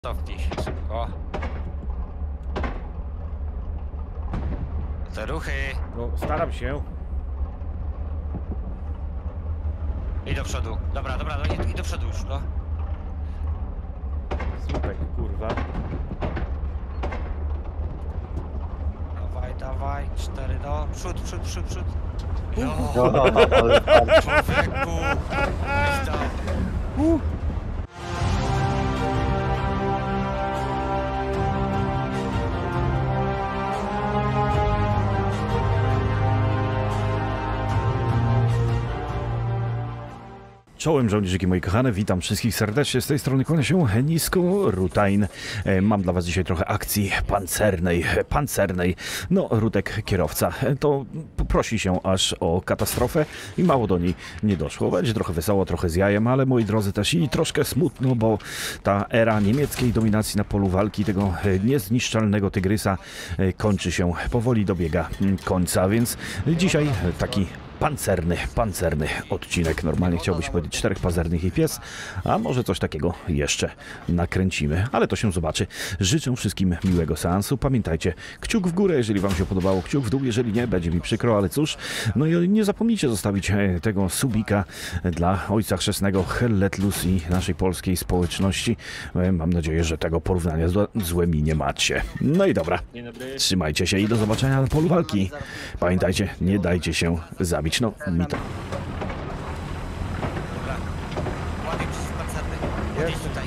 Cofnij się szybko. Te ruchy. No, staram się. I do przodu. Dobra, i do przodu już, no. Słupek, kurwa. Dawaj, 4 do... Przód. Ale Człowieku! Czołem żołnierzyki moi kochane, witam wszystkich serdecznie, z tej strony kłania się Nisko Rutain. Mam dla was dzisiaj trochę akcji pancernej. No, Rutek kierowca, to prosi się aż o katastrofę i mało do niej nie doszło. Będzie trochę wesoło, trochę z jajem, ale moi drodzy też i troszkę smutno, bo ta era niemieckiej dominacji na polu walki, tego niezniszczalnego tygrysa kończy się, powoli dobiega końca, więc dzisiaj taki pancerny odcinek. Normalnie chciałbyś powiedzieć 4 pazernych i pies, a może coś takiego jeszcze nakręcimy, ale to się zobaczy. Życzę wszystkim miłego seansu. Pamiętajcie, kciuk w górę, jeżeli wam się podobało, kciuk w dół, jeżeli nie, będzie mi przykro, ale cóż. No i nie zapomnijcie zostawić tego subika dla Ojca Chrzestnego, Helletlus i naszej polskiej społeczności. Mam nadzieję, że tego porównania złymi nie macie. No i dobra, trzymajcie się i do zobaczenia na polu walki. Pamiętajcie, nie dajcie się zabić. No, mi to. Dobra. Ładnie przeciwpancerny. Podjedź tutaj.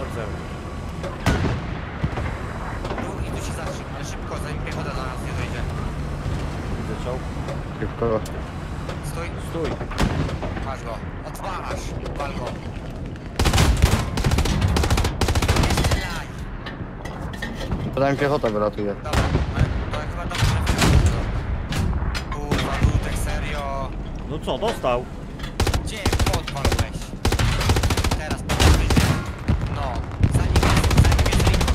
Tu i tu się zatrzyma, ale szybko, zanim piechota do nas nie dojdzie. Widzę czołg. szybko. Stój. Masz go. Odwalasz. Wal go. Nie strzelaj. Potem piechota wylatuje. Dobra, to chyba dobrze. Kurwa, Rutek, serio. No co, dostał? Gdzie podwalłeś? Teraz podwalłeś. No, zanim jest Rico.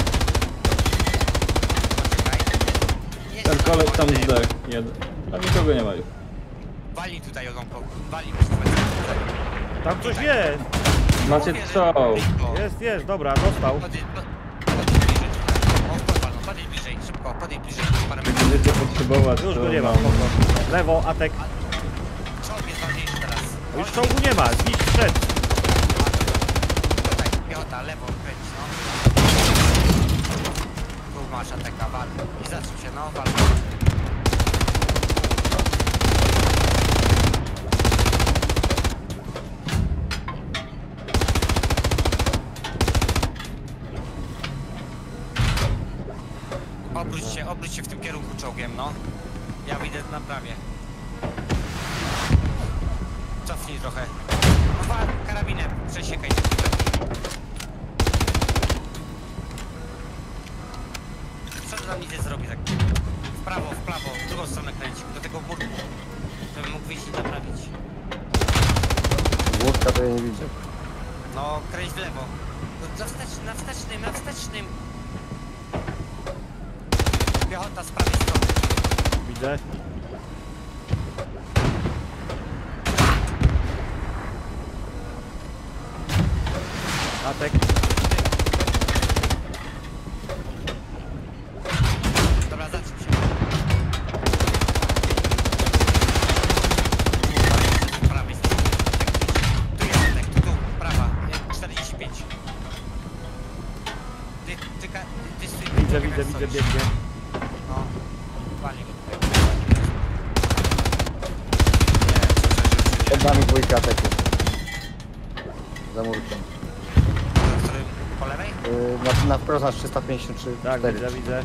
Poczekaj. Ten koleś tam zdech, jeden. Tam nikogo nie ma już. Walnij tutaj ogonką. Walnij. Tam coś jest! Macie strzał. Jest, dobra, dostał. Podejdź bliżej. O, podwal, no, podejdź bliżej, szybko, podejdź bliżej. Parę metrów. Będziecie potrzebować. Już to go nie ma, mam. spoko. Lewo, Atek. Czołg jest ważniejszy teraz. Już czołgu nie ma, zniszcz przed. Tutaj, piechota, lewo, kręć, no. Tu masz ataka, wal. I zatrzym się, no, wal. Obróć się w tym kierunku czołgiem, no. Ja widzę na prawie. Cofnij trochę. No wal karabinem, przesiekaj. Co nam nic nie zrobi tak? W prawo, w drugą stronę kręć. Do tego murku. Żebym mógł wyjść i naprawić. Łódka to ja nie widzę. No, kręć w lewo. Na wstecznym. Piechota z prawej strony. Widzę. Atek. Dobra, zatrzym się. Z prawej strony. Tu jest, tu, prawa. 45. Ty stój. Widzę, biegnie. No, walnie go tutaj. Przed nami dwójka ataku. Za murkiem. W którym? Po lewej? Na wprost nasz 353. Tak, 4. widzę.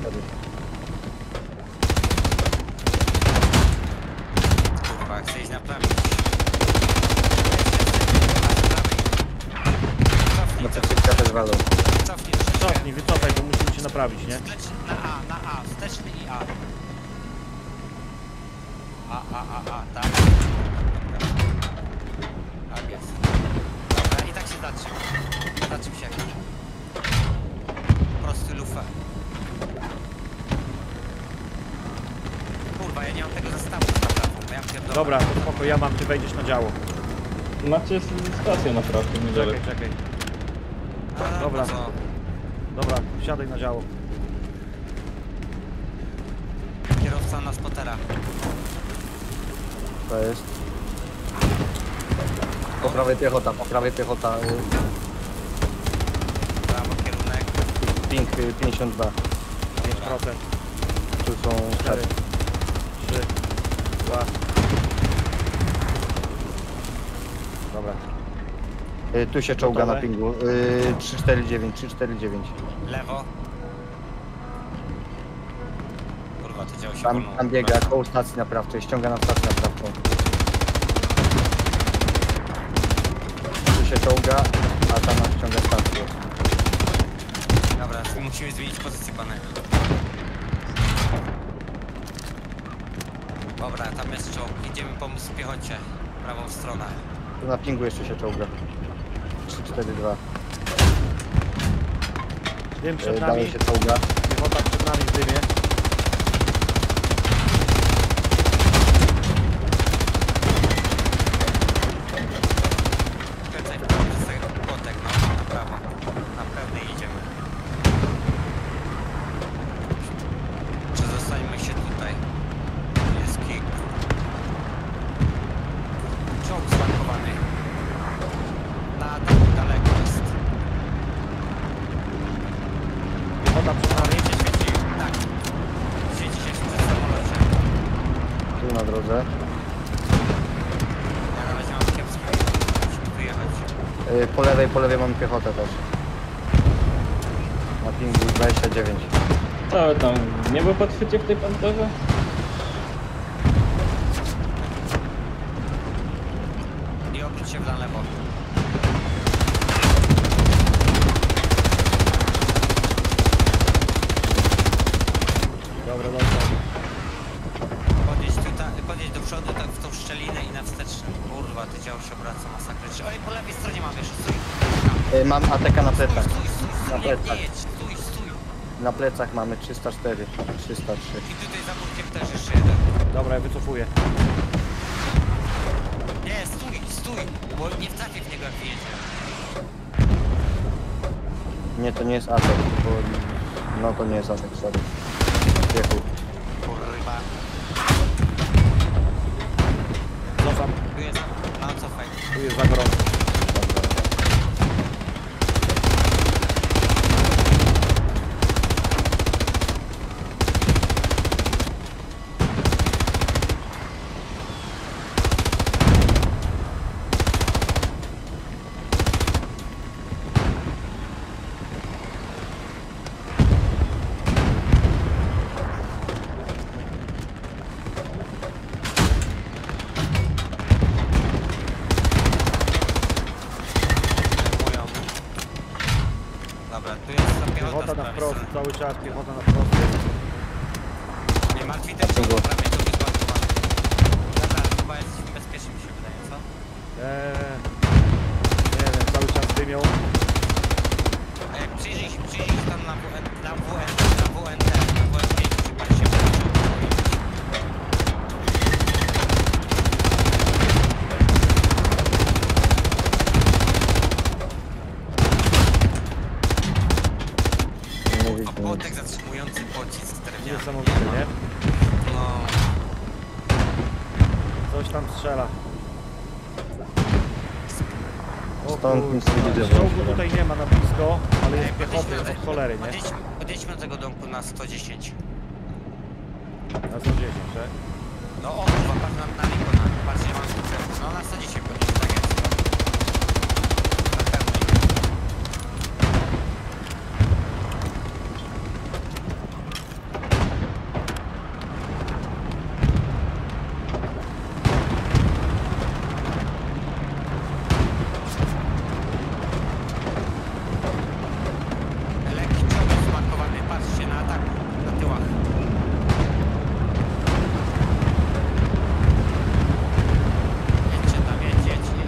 Kurwa, chcę iść naprawić. Na przeciwka też walą. Cofnij. Wycofaj, bo musimy się naprawić, nie? Na A, wsteczny i A. A, tak. Tak jest. Dobra, i tak się zatrzym się. Prosty lufę. Kurwa, ja nie mam tego zestawu z naprawą, ja pierdolę. Dobra, to spoko, ja mam, ty wejdziesz na działo. Macie stację naprawdę niedaleko. Czekaj. A, dobra. no co? Dobra, wsiadaj na działo. Kierowca na spotera. To jest. Po prawej piechota, po prawej piechota. Prawo kierunek. Ping 52. 5%. Tu są 4, 3, 2. Dobra. Tu się czołga Gotowe? na pingu. 349, 349. Lewo. Kurwa, to działo się Tam, wolno. tam biega koło stacji naprawczej, ściąga na stację naprawczą. Tu się czołga, a tam nas ściąga stację. Dobra, musimy zmienić pozycję, panie. Dobra, tam jest czołg. Idziemy pomóc piechocie. Prawą stronę. Tu na pingu jeszcze się czołga. 342. Dym przed nami. Dalej się czołga. Piechota przed nami w dymie. Kręcaj w prawo przez ten płotek, no. Na prawo. Na pełnej idziemy. Czy zostańmy się tutaj? Jest kick. Czołg zmarkowany. Na ataku daleko jest. Piechota przed nami. Świeci. Tak. Świeci się przy samolocie. Tu na drodze. Ja na razie mam kiepsko. Musimy wyjechać. Po lewej mamy piechotę też. Na pingu 29. Co tam, niebo podchwycie w tej panterze? I obróć się na lewo. Dobra, dobra. Podjedź do przodu, tak w tą szczelinę i na wsteczny. Kurwa, to działo się obraca masakrycznie. Oj, po lewej stronie mam jeszcze, stój. Mam ATK na Stój, plecach. stój, Na nie plecach. jedź, stój. Na plecach mamy 304, 303. I tutaj za murkiem też jeszcze jeden. Dobra, ja wycofuję. Nie, stój, bo nie wtrafię w niego jak wyjedzie. Nie, to nie jest atak, bo... No to nie jest atak, sorry. Wjechał. Kurwa. Cofam. Tu jest, no cofaj. Tu jest za gorąco. Zajmują. Dobra, tu jest ta piechota Piechota z na prawej wprost, strony. cały czas piechota na wprost. Nie martwi ten czołg, prawie czołg jest markowany. Dobra, chyba jesteśmy bezpieczni, mi się wydaje, co? Nie wiem, cały czas dymią. A jak przyjrzyj się tam na WNT, na WN5, chyba się wyłączył. Nie A widzę. płotek zatrzymujący pocisk drewniany. Niesamowite, nie? No, Coś tam strzela. O Stąd nic nie kurwa, widzę. czołgu tutaj nie ma na blisko, ale jest piechoty od cholery, nie? Podjedźmy do tego domku na 110. Na 110, że? No o, kurwa, patrz na Nikona, patrz, ja mam skutek. No na 110 podjedź, tak jest. Na pełnej. Lekki czołg jest zmarkowany, patrzcie na ataku, na tyłach. Jedźcie tam, jedź.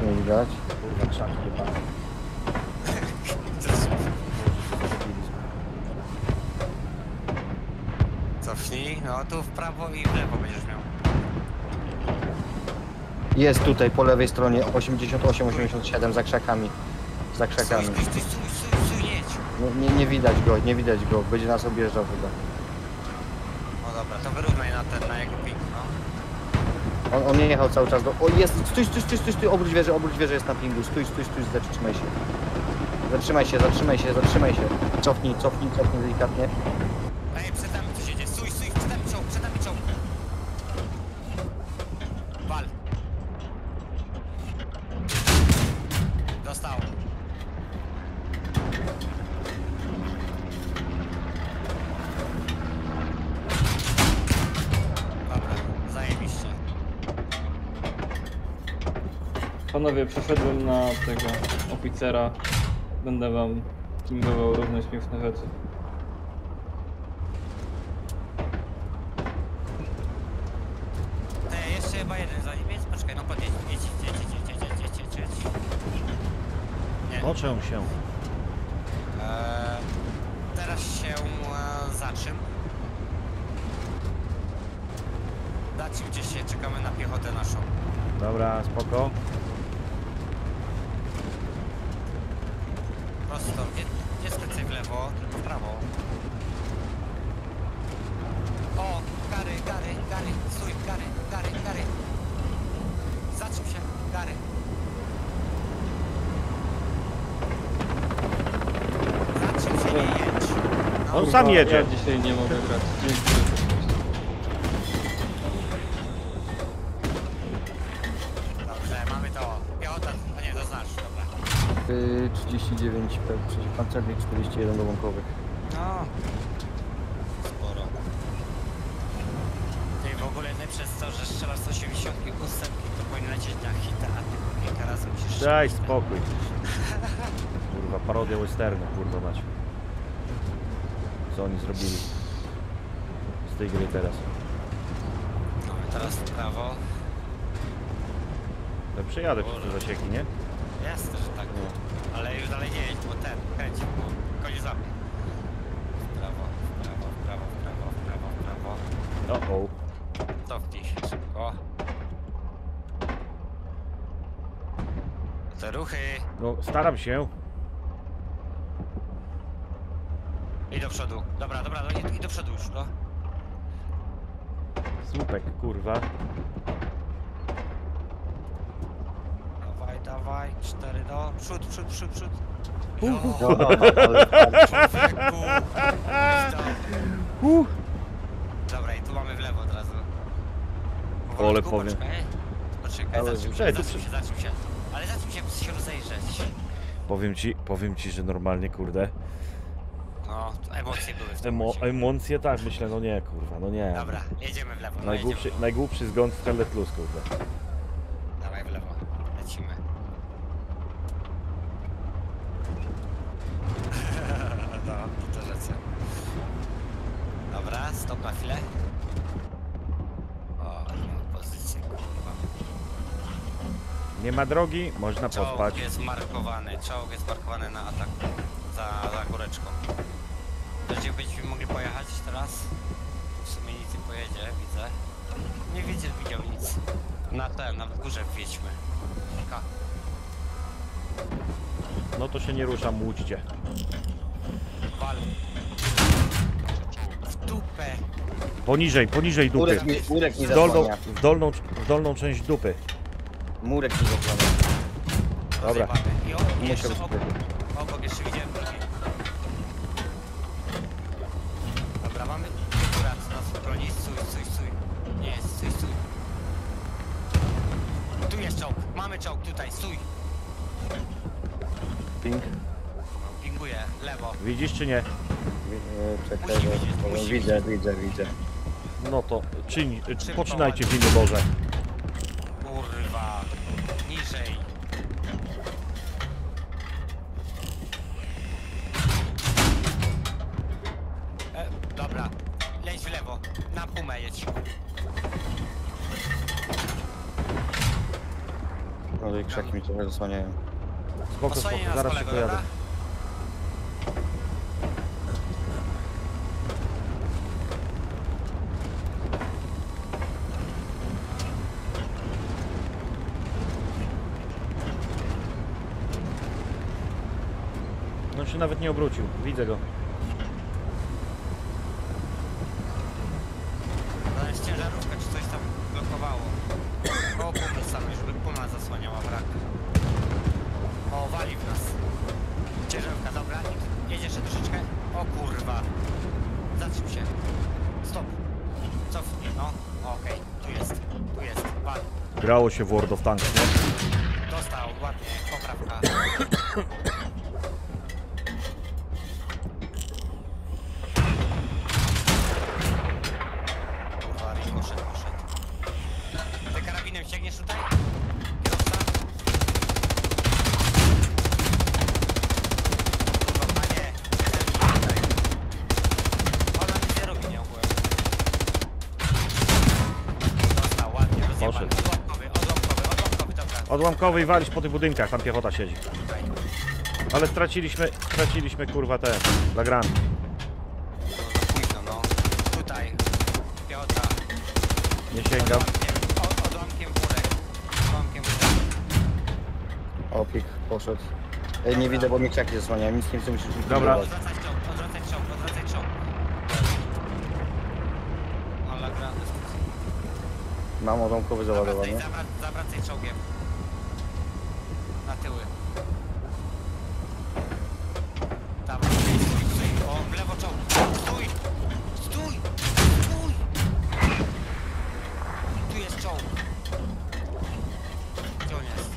nie widać. Kurwa, krzaki jebane. Cofnij, no tu w prawo i w lewo będziesz miał. Jest tutaj po lewej stronie 88-87 za krzakami. Za krzakami. Stój, jedź. Nie widać go. Będzie nas objeżdżał chyba. O dobra, to wyrównaj na jego ping, no. On nie jechał cały czas do... O jest! Stój! Obróć wieżę jest na pingu. Stój, zatrzymaj się. Cofnij delikatnie. Ej, przed nami coś jedzie, stój, przed nami czołg. Wal. Dostał. Dobra, zajebiście. Panowie, przeszedłem na tego oficera. Będę wam kingował różne śmieszne rzeczy. Jeszcze chyba jeden za nim jest, poczekaj, no podjedź, jedź. Nie. Toczę się. Teraz się zaczym. Zaczym się, czekamy na piechotę naszą. Dobra, spoko. Prosto, nie skręcaj w lewo, tylko w prawo. O, Gary, stój, Gary. Zaczym się, Gary. Zaczym się, nie jedź. No, On sam jedzie. Ja dzisiaj nie mogę grać. Dzięki. Dobrze, mamy to. Piechota, a nie, to znasz, dobra. 39 przeciwpancernych, 41 do łąkowych. No. Sporo. Ty w ogóle nie przez to, że strzelasz z 88, to powinien lecieć na hita, a ty kilka razy musisz... Daj spokój. Kurwa, parodia westernu, kurwa mać. Co oni zrobili z tej gry teraz? No i teraz w prawo. No przejadę przez te zasieki, nie? Jasne, że tak. Ale już dalej nie jedź, bo ten kręci, bo koniec za mnie. W prawo. O. Cofnij się szybko. Te ruchy. No, staram się. I do przodu. Dobra, i do przodu już, no. Słupek, kurwa. Dawaj, 4 do... Przód. No, ale... Dobra, i tu mamy w lewo od razu. Ole powiem. Poczekaj, Ale zaczym się. Ale zaczym się rozejrzeć. Powiem ci, że normalnie, kurde. No, emocje były w tym momencie. Emocje, tak, myślę, no nie, kurwa, no nie. Dobra, jedziemy w lewo. Najgłupszy zgon w Hellet Plus, kurde. Dawaj w lewo, lecimy. No, to lecę. Dobra, stop na chwilę. O, nie ma pozycji, kurwa. Nie ma drogi, można pospać. Czołg jest markowany na ataku. Za góreczką. To gdzie byśmy mogli pojechać teraz? W sumie nic nie pojedzie, widzę. Nie widział nic. Na górze wjedźmy. No to się nie ruszam, łódźcie. Wal. W dupę. Poniżej dupy. Murek mi W zasłania. dolną część dupy. Murek mi zasłania. Dobra. I jeszcze Musiał obok jeszcze widziałem drugi. Dobra, mamy akurat nas broni. Stój. Nie, stój. Tu jest czołg. Mamy czołg tutaj, stój. Ping. Pinguję, lewo. Widzisz czy nie? Czekaj, Musi widzę. No to poczynajcie w imię Boże. Kurwa. Niżej. Dobra. Leć w lewo. Na pumę jedź. No i krzaki mi trochę zasłaniają. Spoko, Osłanie spoko, nas zaraz się kolego, pojadę. dobra? No się nawet nie obrócił, widzę go. To jest ciężarówka, czy coś tam blokowało. Koło pumy samej, żeby puma zasłaniała brak. O, wali w nas. Ciężarówka, dobra. Jedziesz jeszcze troszeczkę. O kurwa. Zatrzym się. Stop. Cofnij, no. Okej, tu jest. Wal. Grało się w World of Tanks, nie? Dostał, ładnie, poprawka. Kurwa, poszedł. Ty karabinem ściągniesz tutaj? Kierowca? Kurwa, panie. Tutaj. Ona nic nie robi, nie ogółem. Dostał, ładnie, rozjebany. Poszedł. Odłamkowy, dobra. Odłamkowy i walić po tych budynkach, tam piechota siedzi. Tutaj. Ale straciliśmy kurwa te lagranty. No, za późno, no. Tutaj. Piota. Nie sięgam. Odłamkiem górek. Odłamkiem górek. O, pik poszedł. Ej, nie widzę, bo mi krzaki zasłaniają. Nic nie chcę, musisz mi Dobra. pilnować. Odwracać czołg. Ale grany. Mam odłamkowy załadowany. Zawracaj czołgiem. Na tyły. Dawaj, stój. O, w lewo czołg. Stój! Tu jest czołg. Gdzie on jest?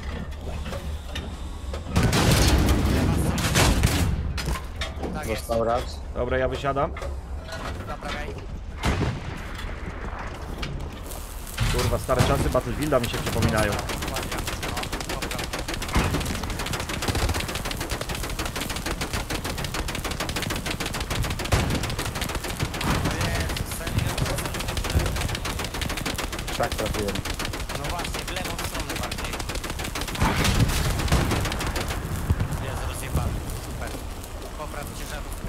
Lewa strona. Tak jest. Dostał raz. Dobra, ja wysiadam. Naprawiaj. Kurwa, stare czasy Battlefielda mi się przypominają. Ładnie. No, poprawnie. Krzak trafiłem. No właśnie, w lewą stronę bardziej. Jest rozjebany, super. Popraw ciężarówkę.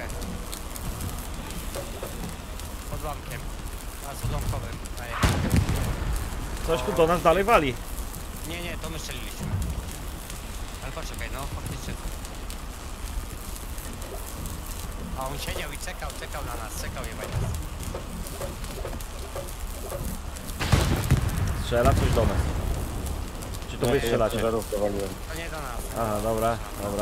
Odłamkiem. A z odłamkowym. Daję. Coś tu do nas dalej wali. Nie, to my strzeliliśmy. Ale poczekaj, no faktycznie. A on siedział i czekał na nas, jebaj nas. Strzela coś do nas. Czy to wy strzelacie? Ciężarówkę waliłem. To nie do nas. Aha, dobra.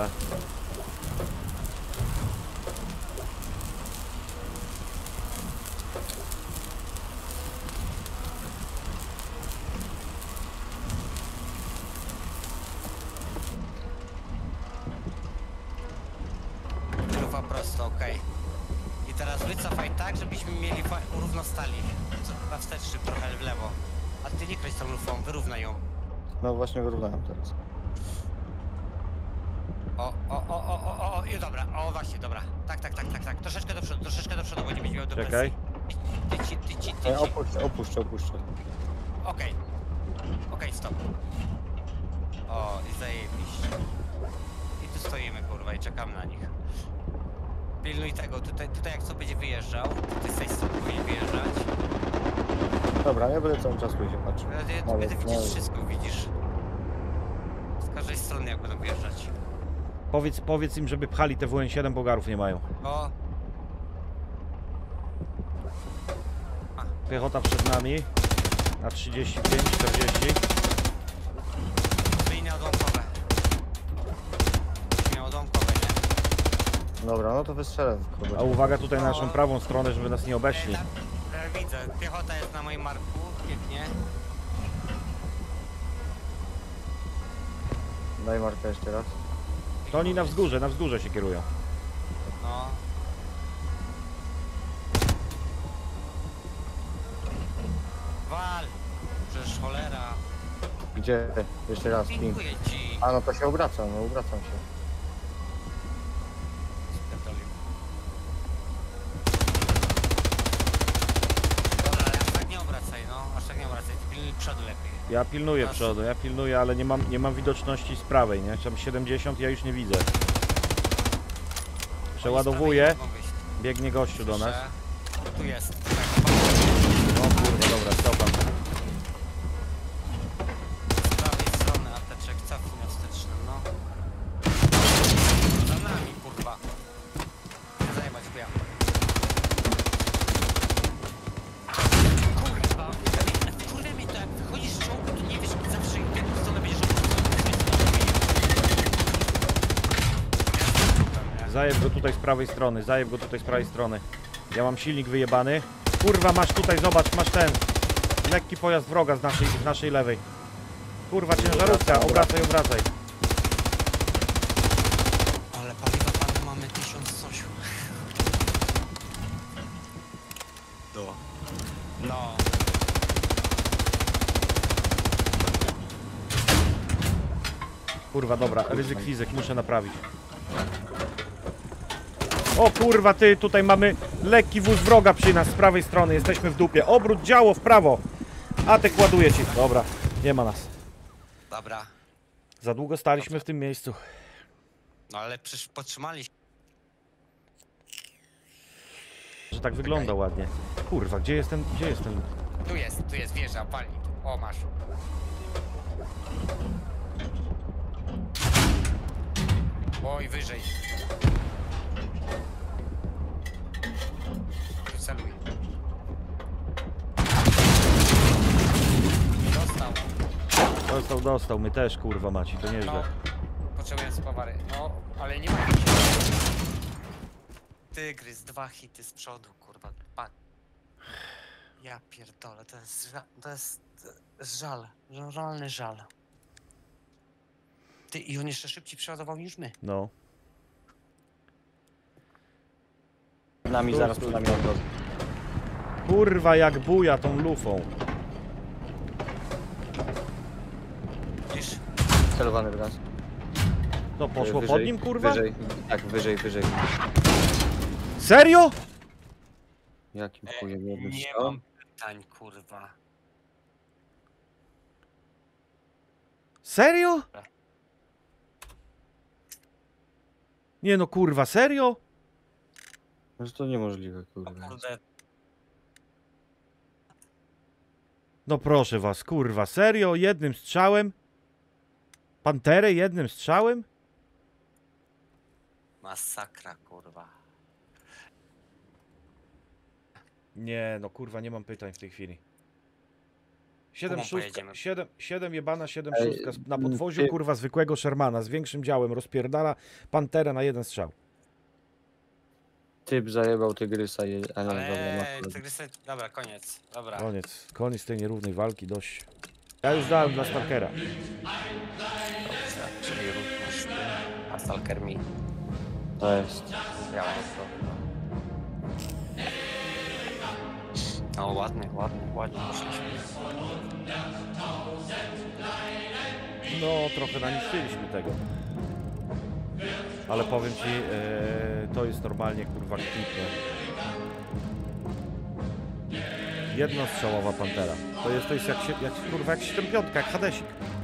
Grupa prosto, okej. I teraz wycofaj tak, żebyśmy mieli równo stali. Na wstecz szyb trochę w lewo. A ty nie kręć tą lufą, wyrównaj ją. No właśnie wyrównałem teraz. O, i dobra, o właśnie, dobra. Tak. Troszeczkę do przodu, bo nie będzie miał do Czekaj. presji. Ty. Ej, opuszczę. Okej, stop. O, i zajebiście. I tu stoimy, kurwa, i czekamy na nich. Pilnuj tego, tutaj jak co będzie wyjeżdżał, ty z tej strony powinien wyjeżdżać. Dobra, ja będę cały czas pójdzie patrzył. Ty będę widzieć wszystko, widzisz. Z każdej strony jak będą wyjeżdżać. Powiedz im, żeby pchali te WN7, bo garów nie mają. O, Piechota przed nami. Na 35, 40. linie odłamkowe. Linie odłamkowe, nie? Dobra, no to wystrzelę w kogoś. A uwaga tutaj na naszą prawą stronę, żeby nas nie obeszli. Widzę, piechota jest na moim marku, pięknie. Daj markę jeszcze raz. To oni na wzgórze się kierują. No. Wal! Przecież cholera. Gdzie? Jeszcze raz, ping. Pinguję ci. A no to się obracam, obracam się. Spierdolił. Dobra, ale aż tak nie obracaj, no. Aż tak nie obracaj. Pilnuj przodu lepiej. Ja pilnuję Masz. przodu, ja pilnuję, ale nie mam widoczności z prawej, nie? Tam 70 ja już nie widzę. Przeładowuję, Mogą wyjść. biegnie gościu do nas. Słyszę. Tu jest. O kurwa, dobra, cofam. Z prawej strony apteczek, cofnij wstecznym, no. Za nami, kurwa. Zajebać chuja. Kurwa, kurde mi to, jak wychodzisz z czołgu, to nie wiesz, zawsze w jedną stronę będziesz Zajeb go tutaj z prawej strony, zajeb go tutaj z prawej strony. Ja mam silnik wyjebany. Kurwa, masz tutaj, zobacz, masz ten. Lekki pojazd wroga z naszej lewej. Kurwa, ciężarówka, obracaj, obracaj. Ale paliwa panu mamy 1000 coś. No. Kurwa, dobra, ryzyk fizyk, muszę naprawić. O kurwa, ty, tutaj mamy lekki wóz wroga przy nas z prawej strony, jesteśmy w dupie. Obrót działo w prawo. Atek ładuje ci. Dobra, nie ma nas. Dobra. Za długo staliśmy w tym miejscu. No ale przecież podtrzymaliśmy. Że tak wygląda ładnie. Kurwa, gdzie jest ten... Tu jest wieża, palnik. O, masz. Oj, wyżej. Celuj. Dostał. Dostał, my też, kurwa maci, to nieźle. No. Potrzebuję spawary. No, ale nie ma. Tygrys, 2 hity z przodu, kurwa. Ja pierdolę, to jest żal. Realny żal. Ty, i on jeszcze szybciej przeładował niż my. No. Z nami zaraz przed nami odwrót. Kurwa, jak buja tą lufą. Widzisz? Celowany teraz. To poszło Wyżej, pod nim, kurwa? Wyżej, tak, wyżej. Serio? Jakim chujem jednym Nie strzałem? mam pytań, kurwa. Serio? Nie no, kurwa, serio? Że to niemożliwe, O kurwa. kurde, No proszę was, kurwa, serio? Jednym strzałem? Panterę jednym strzałem? masakra, kurwa. Nie, no kurwa, nie mam pytań w tej chwili. 7 Kumą szóstka, pojedziemy. 7 jebana, 7 Ej, szóstka na podwoziu, ty- kurwa, zwykłego Shermana z większym działem rozpierdala Panterę na jeden strzał. Typ zajebał tygrysa, a nie, dobra, Ale masz tygrysy, dobra, koniec. Dobra. Koniec tej nierównej walki, dość. Ja już dałem dla Stalkera. Dobrze, czyli również a Stalker mi. To jest. Ja mam to. No ładnie poszliśmy. No, trochę naniszczyliśmy tego. Ale powiem ci, to jest normalnie, kurwa, kwitnie. Jednostrzałowa Pantera. To jest jak kurwa, jak 7-5, jak Hadesik.